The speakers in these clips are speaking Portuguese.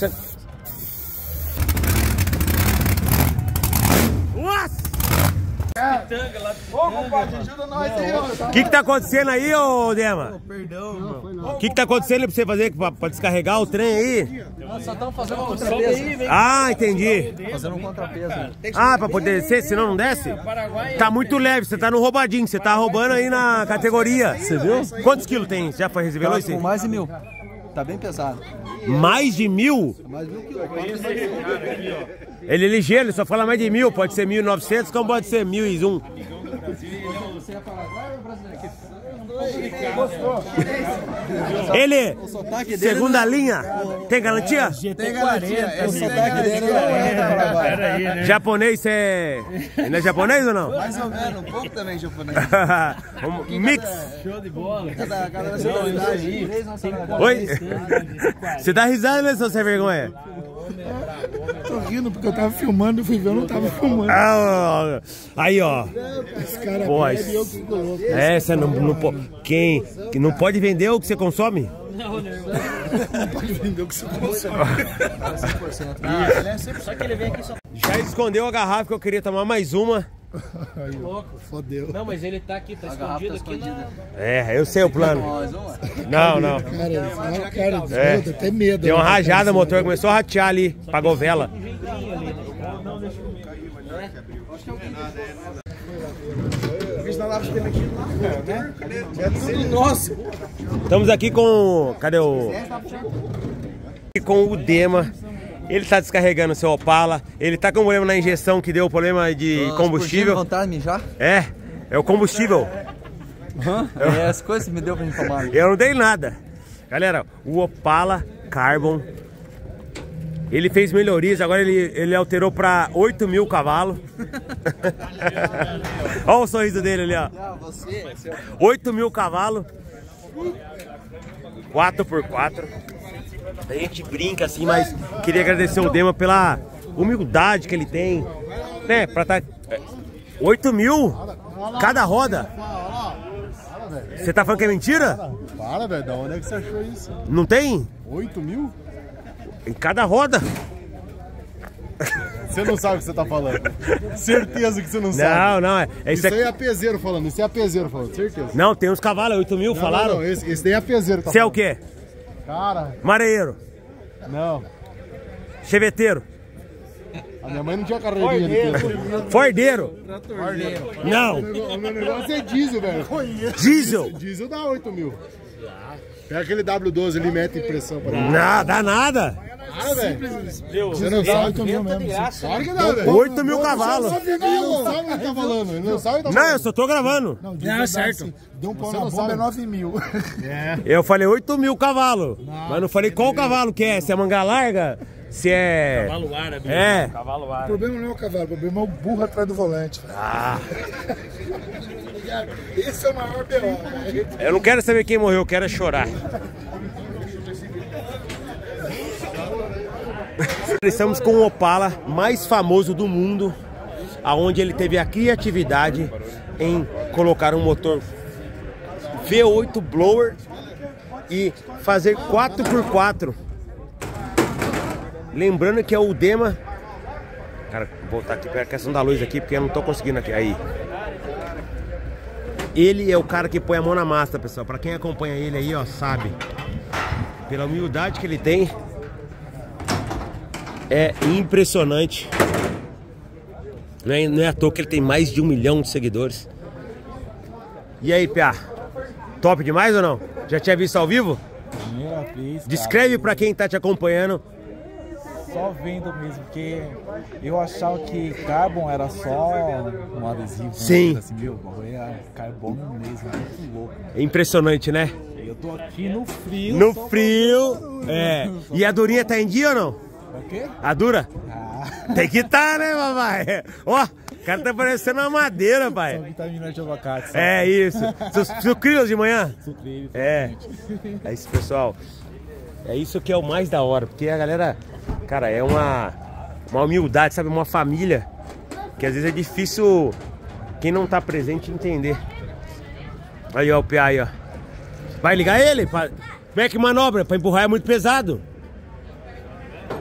Ô, compadre, ajuda nós aí, ó. O que tá acontecendo aí, ô Dema? Perdão, mano. O que tá acontecendo pra você fazer pra descarregar o trem aí? Nós só estamos fazendo um contrapeso. Ah, entendi. Fazendo um contrapeso. Ah, pra poder descer, senão não desce? Tá muito leve, você tá no roubadinho, você tá roubando aí na categoria. Você viu? Quantos quilos tem? Já foi revelou isso? Com mais de 1000. Tá bem pesado. Mais de 1000? Mais de 1000 quilos. Ele é ligeiro, ele só fala mais de 1000, pode ser 1900, como pode ser 1001. Você é paraguaio ou brasileiro? Ele, segunda linha, tem garantia? Tem garantia. O sotaque dele não é da Paraguai. Japonês, você... Ele é japonês ou não? Mais ou menos, um pouco também japonês. Mix. Show de bola. Cada nacionalidade. Oi? Você dá risada, né, seu sem vergonha? Tô rindo porque eu tava filmando e fui ver, eu não tava filmando. Ah, aí, ó. Esse cara bebe, eu fico louco. É, você não pode. Quem não pode vender o que você consome? Não pode vender o que você consome. Só que ele vem aqui só. Já escondeu a garrafa que eu queria tomar mais uma. Aí, louco. Fodeu. Não, mas ele tá aqui, tá escondido aqui na... É, eu sei o plano. Não. Cara, É. até medo. Deu uma rajada, o motor começou a ratear ali, pagou vela. Nossa! Estamos aqui com... Cadê o... Com o Dema. Ele tá descarregando seu Opala. Ele tá com problema na injeção que deu problema de combustível. Vontade de mijar? É o combustível. É as coisas que me deu pra gente tomar. Eu não dei nada. Galera, o Opala Carbon, ele fez melhorias, agora ele alterou pra 8.000 cavalos. Olha o sorriso dele ali, ó. 8.000 cavalos. 4x4. A gente brinca assim, mas queria agradecer o Dema pela humildade que ele tem, né, pra tá... 8.000 cada roda. Você tá falando que é mentira? Para, velho, da onde é que você achou isso? Não tem? 8.000? Em cada roda. Você não sabe o que você tá falando. Certeza que você não sabe. Não, Isso aí é apezeiro falando, isso é apezeiro falando, certeza. Não, tem uns cavalos, 8.000 falaram. Não, esse daí é apezeiro. Você é o quê? Cara, Mareiro. não. Cheveteiro. A minha mãe não tinha carreirinha de peso. Fordeiro. Não. O meu negócio é diesel, velho. Diesel. Diesel dá 8.000. Pega aquele W12 ali, mete impressão pra mim. Não, dá nada. Ah, velho. Você não sabe 8.000 mesmo. Claro que dá, velho. 8.000 cavalos. Ele não sabe o que tá falando. Ele não sabe o que tá falando. Não, eu só tô gravando. Não, certo. Deu um pau na bomba, é 9.000. Eu falei 8.000 cavalos. Mas não falei qual cavalo que é. Se é manga larga, se é... Cavalo árabe. É. Cavalo O árabe. problema não é o cavalo, o problema é o burro atrás do volante. Ah. Esse é o maior B.O., velho. Eu não quero saber quem morreu, eu quero é chorar. Estamos com o Opala mais famoso do mundo, aonde ele teve a criatividade em colocar um motor V8 blower e fazer 4x4. Lembrando que é o Dema. Cara, vou voltar aqui para a questão da luz aqui, porque eu não tô conseguindo aqui. Aí. Ele é o cara que põe a mão na massa, pessoal. Para quem acompanha ele aí, ó, sabe. Pela humildade que ele tem. É impressionante. Não é à toa que ele tem mais de 1 milhão de seguidores. E aí, Pia? Top demais ou não? Já tinha visto ao vivo? Primeira vez. Descreve pra quem tá te acompanhando. Só vendo mesmo, porque eu achava que Carbon era só um adesivo. Sim. Assim, meu, é carbono mesmo, muito louco. É impressionante, né? Eu tô aqui no frio. No frio. É. E a durinha tá em dia ou não? O quê? A dura? Ah. Tem que tá, né, papai? Ó, o cara tá parecendo uma madeira, pai. Só vitamina de abacate. Só. É isso. Sucrilhos de manhã? Sucrilhos. É. É isso, pessoal. É isso que é o mais da hora, porque a galera, cara, é uma humildade, sabe? Uma família que às vezes é difícil quem não tá presente entender. Aí, ó, o PA aí, ó. Vai ligar ele? Como é que manobra? Pra empurrar é muito pesado.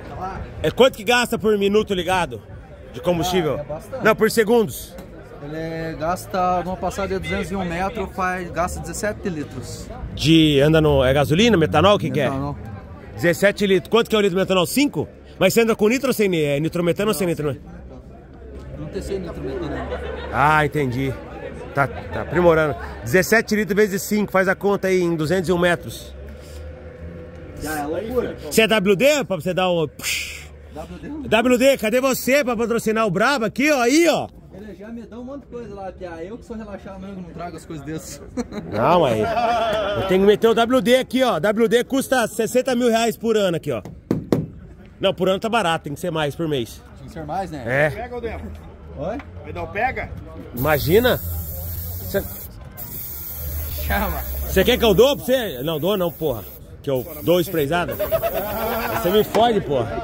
É quanto que gasta por minuto ligado de combustível? É bastante. Não, por segundos. Ele gasta, numa passada de 201 metros, gasta 17 litros. Anda no... É gasolina, metanol, o que que é? Metanol. 17 litros. Quanto que é o litro de metanol? 5? Mas você anda com nitro ou sem nitrometano ou sem nitro? Não tem sem nitrometano. Ah, entendi. Tá aprimorando. 17 litros vezes 5, faz a conta aí em 201 metros. Já é loucura. Você é WD pra você dar o... WD, cadê você pra patrocinar o Brabo aqui, ó? Aí, ó. Ele já me dá um monte de coisa lá, Pia. Eu que sou relaxado mesmo, não trago as coisas dessas. Não, mas eu tenho que meter o WD aqui, ó. WD custa 60 mil reais por ano aqui, ó. Não, por ano tá barato, tem que ser mais por mês. Tem que ser mais, né? É. Pega o Demo. Oi? Pedal pega? Imagina. Chama. Você quer que eu dou pra você? Não, dou não, porra. Que eu dou esprezada? Você me fode, porra.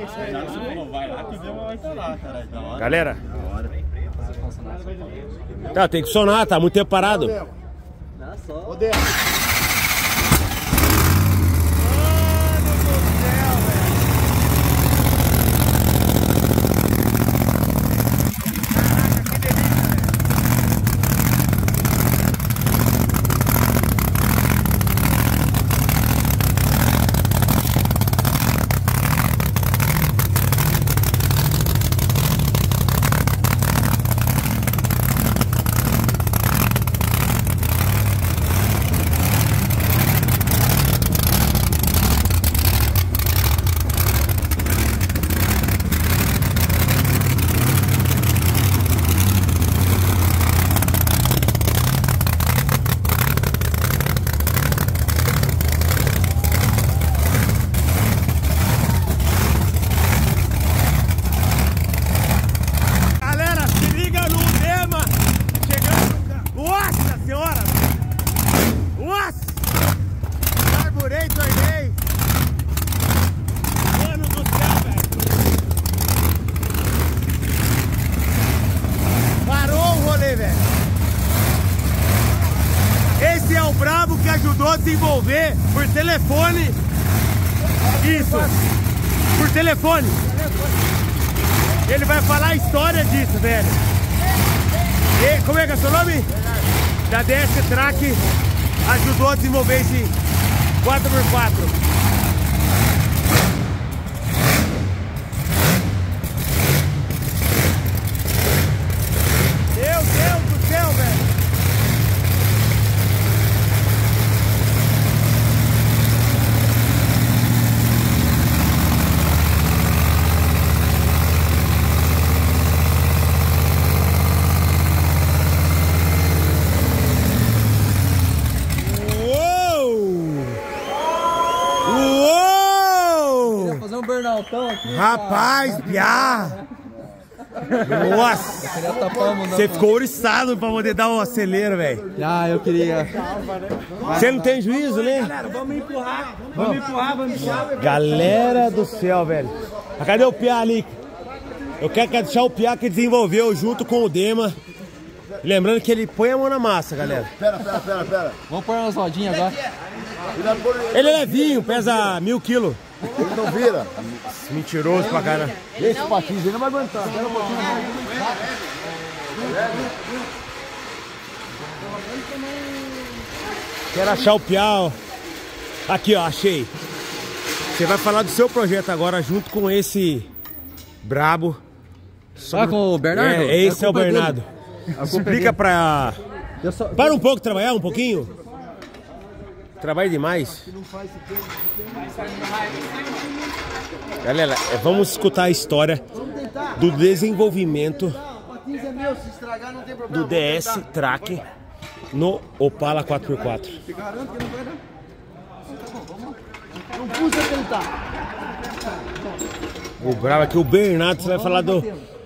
Galera. Tá, tem que sonar, tá muito tempo parado. Ô, Demo. Ajudou a desenvolver por telefone. Isso. Por telefone. Ele vai falar a história disso, velho. E, como é que é seu nome? Da DS Track. Ajudou a desenvolver esse 4x4. Meu Deus do céu, velho. Aqui, rapaz, piá! Nossa! Você ficou ouriçado pra poder dar o acelero, velho. Ah, eu queria. Você não tem juízo, né? Galera, vamos empurrar. Vamos empurrar. Galera do céu, velho. Cadê o piá ali? Eu quero deixar o piá que desenvolveu junto com o Dema. Lembrando que ele põe a mão na massa, galera. Pera. Vamos pôr umas rodinhas agora. Ele é levinho, pesa 1000 quilos. Ele não vira. Mentiroso pra caramba. Esse patins ele não vai aguentar. Pera um pouquinho mais. Quero achar o piá, ó. Aqui, ó, achei. Você vai falar do seu projeto agora junto com esse brabo. Tá com o Bernardo? Esse é o Bernardo. Explica pra... Para um pouco, trabalhar um pouquinho. Trabalha demais. Galera, vamos escutar a história do desenvolvimento do DS Track no Opala 4x4. Não custa tentar. O bravo aqui, o Bernardo, você vai falar do...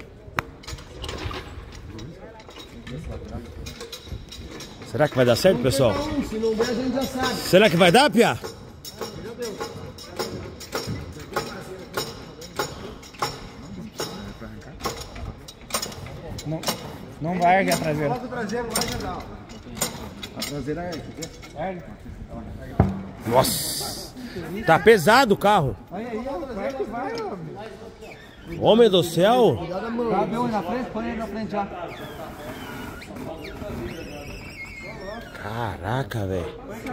Será que vai dar certo, pessoal? Se não der, a gente já sabe. Será que vai dar, Pia? Não vai erguer a traseira. Bota o traseiro lá e já dá. A traseira é ergue. Nossa! Tá pesado o carro. Aí, ó, vai. Homem do céu! Cabe um na frente, põe ele na frente já. Caraca, velho.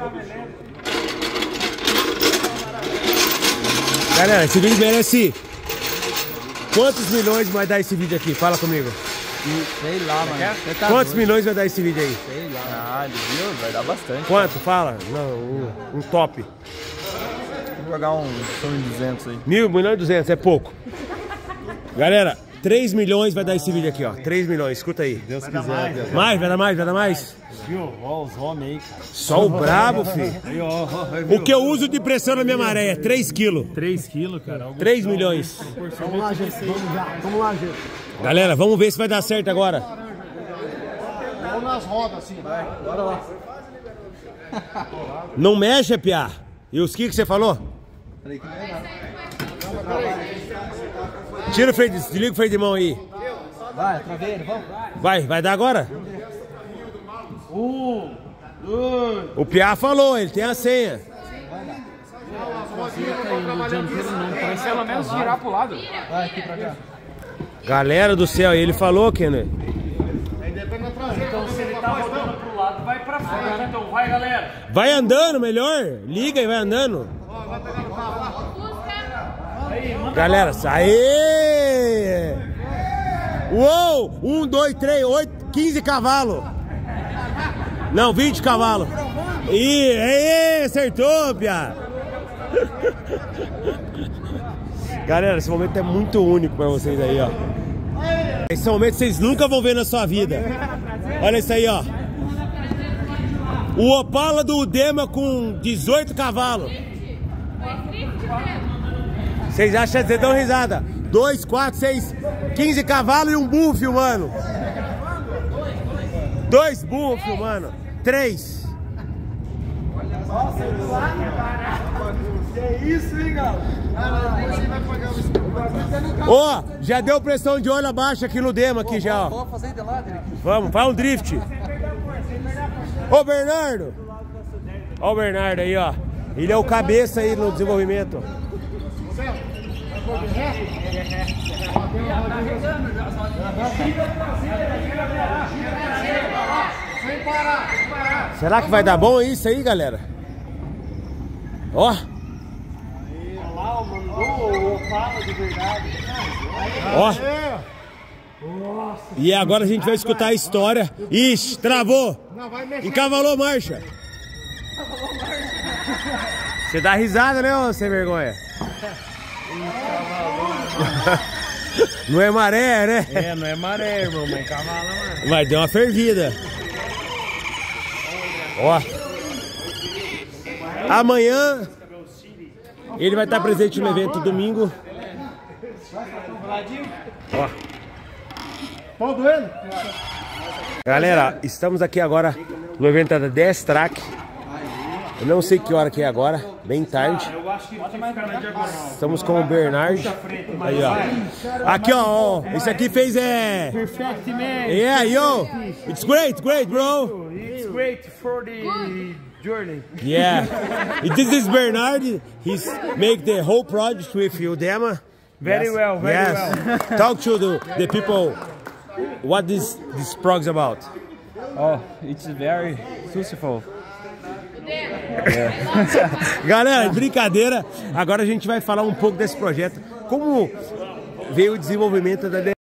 Galera, esse vídeo merece... Quantos milhões vai dar esse vídeo aqui? Fala comigo. Sei lá, mano. Tá Quantos milhões vai dar esse vídeo aí? Sei lá. Caralho, viu? Vai dar bastante. Quanto? Fala. Não, um top. Vou jogar um 1.200 aí. 1.200.000, é pouco. Galera, 3 milhões vai dar esse vídeo aqui, ó. 3 milhões, escuta aí. Deus quiser. Deus. Mais, vai dar mais, vai dar mais. Viu? Ó os homens aí, cara. Só o brabo, filho. Aí, ó, O que eu uso de pressão na minha maré é 3 quilos. 3 quilos, cara. 3 milhões. Vamos lá, gente. Vamos lá, gente. Galera, vamos ver se vai dar certo agora. Vamos nas rodas, assim. Vai. Bora lá. Não mexe, piá. E os que você falou? Tira o freio, desliga o freio de mão aí. Vai, travei ele, vamos. Vai dar agora? O piá falou, ele tem a senha. Pelo menos girar pro lado. Vai aqui pra cá. Galera do céu, ele falou, Kenner. Então se ele tá rodando pro lado, vai pra frente. Então vai, galera. Vai andando melhor. Liga e vai andando. Galera, aê! Uou! 1, 2, 3, 8, 15 cavalos. Não, 20 cavalos. Aê, acertou, piá. Galera, esse momento é muito único pra vocês aí, ó. Esse momento vocês nunca vão ver na sua vida. Olha isso aí, ó. O Opala do Dema com 18 cavalos. Vocês acham que vocês dão risada? 2, 4, 6, 15 cavalos e um burro filmando. 2 burros filmando. 3. Que isso, hein, galera? Ó, já deu pressão de olho abaixo aqui no Dema aqui já, ó. Vamos fazer de lado aqui. Vamos, faz um drift. Ô, Bernardo. Ó o Bernardo aí, ó. Ele é o cabeça aí no desenvolvimento. Será que vai dar bom isso aí, galera? Ó. Ó. E agora a gente vai escutar a história. Ixi, travou. Encavalou marcha. Você dá risada, né, ô sem vergonha? Não é maré, né? É, não é maré, irmão, mas cavala, mano. Mas deu uma fervida. Ó. Amanhã ele vai estar presente no evento domingo. Ó. Galera, estamos aqui agora no evento da DS Track. Eu não sei que hora que é agora, bem tarde. Estamos com o Bernard. Aí, ó. Aqui, ó. Esse aqui fez Perfect, man. Yeah, yo. It's great, bro. It's great for the journey. Yeah. This is Bernard. He's make the whole project with you, Dema. Very well, very well. Talk to the people what this prog's about. Oh, it's very successful. Galera, brincadeira. Agora a gente vai falar um pouco desse projeto. Como veio o desenvolvimento da